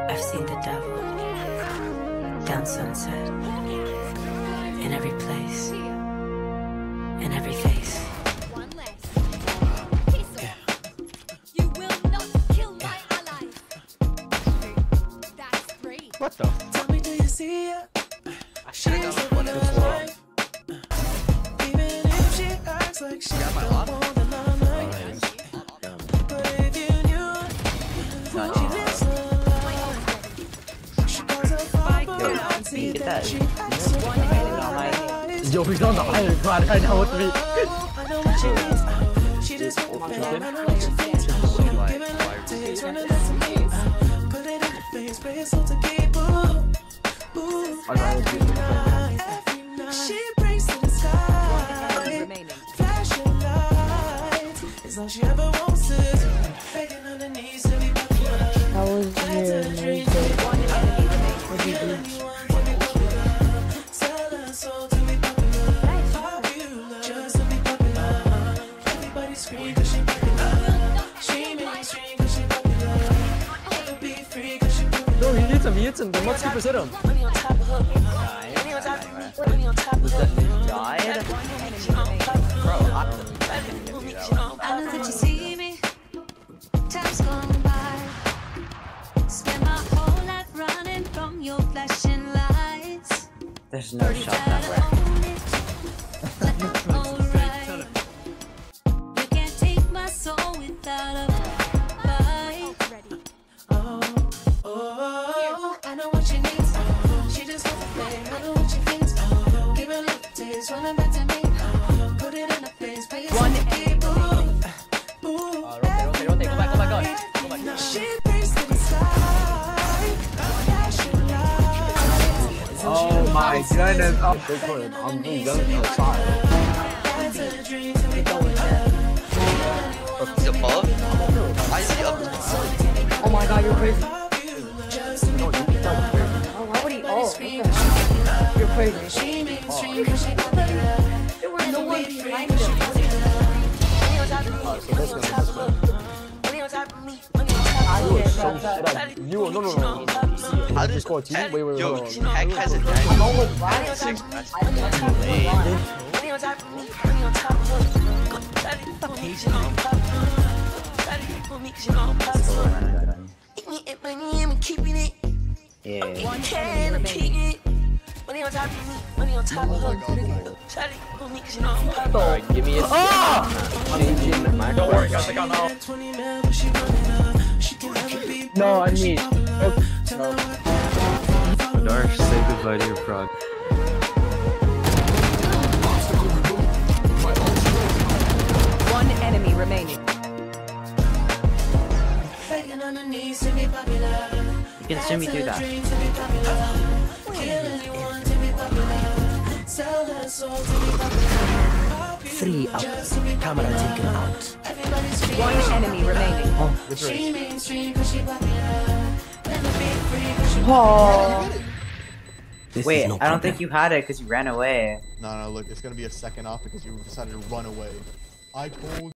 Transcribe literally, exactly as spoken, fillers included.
I've seen the devil down sunset, in every place, in every face. One less. Peaceable. You will not kill my ally. That's three. What the? Tell me, do you see her? She is the one of my life. Even if she acts like she don't want the limelight. But if you knew her, she lives her life. She calls her father and see that she acts so nice. Yo, he's on the island, man. I know what to be. I know what she needs. She just won't pay. I know what she needs. Give it like this, run it up to me. Put it in the face, pray it's all to keep. Ooh, ooh, every night, every night. She brings to the sky, flashing lights. It's all she ever wants is begging on her knees to be popular. How was your night? What did you do? Sell her soul to be popular. Popular, just to be popular. Everybody scream 'cause she popular. She mainstream 'cause she popular. Never be free 'cause she popular. Yo, he needs him. He hits him. The must keep his hit him. Money on top of her. Money on top of me. Money on top of her. Died? Bro, I I know that you see me. Time's gone by. Spend my whole life running from your flashing lights. There's no shot that way. Alright. You can't take my soul without a fight. Ready. oh, oh, I know what she needs. She just wants to play. I know what she needs. Give her a little taste, running back to me. Put it in the face, pay it one keep. Ooh, ooh, rotate, rotate, go back, go back, go back. Go back. she brings to the sky. Flashing lights. Oh my goodness. Oh, big one. I'm being young outside. That's a dream to be going He's above? Why is he up? Oh my god, you're crazy. just to be Oh, why would he? Oh, what the hell? You're crazy. she mainstream 'cause she popular. There was no one behind him. Oh, so this one, this one. I You were did so that. shit up. You were, no, no, no. How You did scored two. Heck- Wait, wait, wait, Yo, hold on. Heck has a No dive. one Ryan. Six. That's I did too late. Yeah. One enemy remaining. Alright, give me a Don't worry, guys. I got now. No, I need. Oh, no. Dark, say goodbye to your frog. One enemy remaining. You can sue me through that. Three out. Camera taken out. One enemy remaining. Oh. Wait, I don't think you had it because you ran away. No, no, look, it's gonna be a second off because you decided to run away. I told